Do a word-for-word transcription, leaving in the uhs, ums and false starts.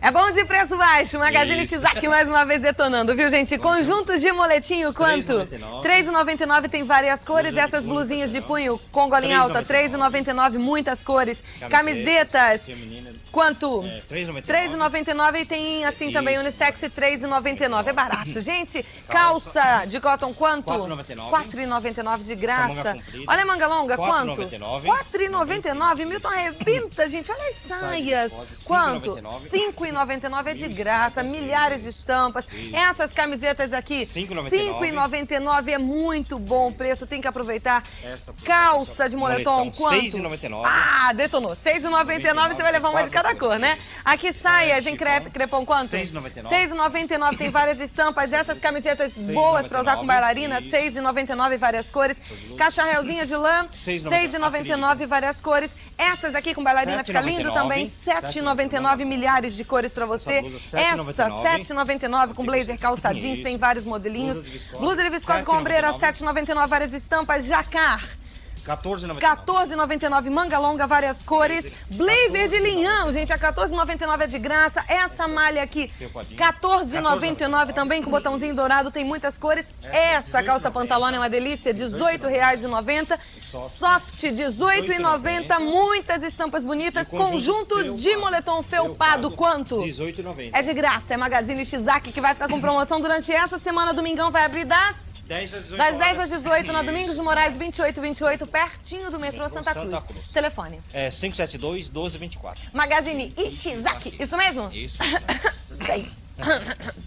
É bom de preço baixo. Magazine Shizaki mais uma vez detonando, viu, gente? Conjuntos de moletinho, quanto? três reais e noventa e nove centavos, tem várias cores. Essas blusinhas de punho com golinha alta, três reais e noventa e nove centavos, muitas cores. Camisetas, quanto? três reais e noventa e nove centavos e tem assim também unissex, três reais e noventa e nove centavos. É barato, gente. Calça de cotton, quanto? quatro reais e noventa e nove centavos de graça. Olha a manga longa, quanto? quatro reais e noventa e nove centavos. Milton arrebenta, gente. Olha as saias. Quanto? cinco reais e noventa e nove centavos é de graça. Milhares de estampas. Essas camisetas aqui, cinco reais e noventa e nove centavos. É muito bom o preço. Tem que aproveitar. Calça de moletom, quanto? seis reais e noventa e nove centavos. Ah, detonou. seis reais e noventa e nove centavos. Você vai levar uma de cada cor, né? Aqui saias em crepe, crepom, quanto? seis reais e noventa e nove centavos. seis reais e noventa e nove centavos. Tem várias estampas. Essas camisetas boas pra usar com bailarina, seis reais e noventa e nove centavos, várias cores. Cacharelzinha de lã, seis reais e noventa e nove centavos, várias cores. Essas aqui com bailarina fica lindo também, sete reais e noventa e nove centavos, milhares de cores pra você. Essa, sete reais e noventa e nove centavos, com blazer calça jeans, tem vários modelinhos. Blusa de viscose com ombreira, sete reais e noventa e nove centavos, várias estampas. Jacar, quatorze reais e noventa e nove centavos, manga longa, várias cores. Blazer de linhão, gente, a quatorze reais e noventa e nove centavos é de graça. Essa malha aqui, quatorze reais e noventa e nove centavos também, com botãozinho dourado, tem muitas cores. Essa calça pantalona é uma delícia, dezoito reais e noventa centavos. Soft, dezoito reais e noventa centavos, muitas estampas bonitas. Conjunto de moletom felpado, quanto? dezoito reais e noventa centavos. É de graça, é Magazine Shizaki que vai ficar com promoção durante essa semana. Domingão vai abrir das... Das dez às dezoito, na Domingos de Moraes, vinte e oito vinte e oito, pertinho do metrô Santa Cruz. Santa Cruz. Telefone. É cinco sete dois, doze vinte e quatro. Magazine Ishizaki, isso mesmo? Isso. Bem.